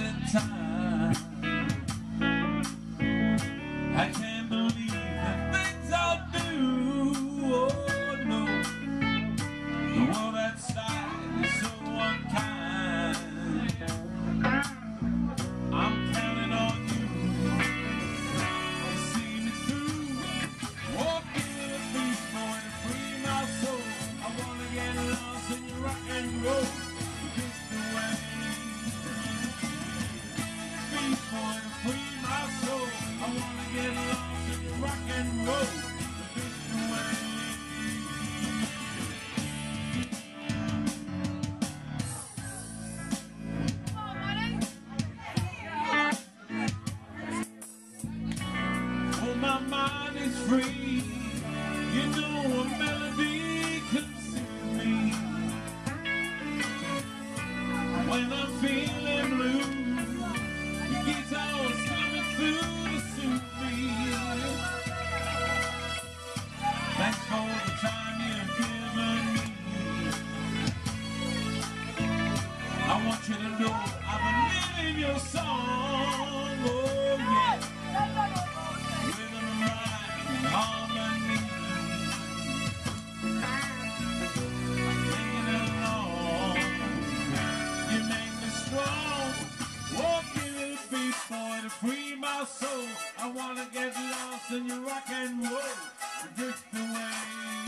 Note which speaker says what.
Speaker 1: in time. I can't believe the things I'll do. Oh no, the world outside is so unkind. I'm counting on you to see me through. Walking with a beast boy to free my soul. I wanna get lost in your rock and roll. Just the way. Beast boy to free my soul. I wanna get lost in your rock and roll. Just the way. My mind is free. You know a melody can soothe me. When I'm feeling blue, the guitar's coming through to soothe me. Thanks for the time you've given me. I want you to know I've been living your song. Oh yeah. Harmony, singing along, you make me strong. Walking with a beat boy to free my soul. I wanna get lost in your rock and roll, drift away.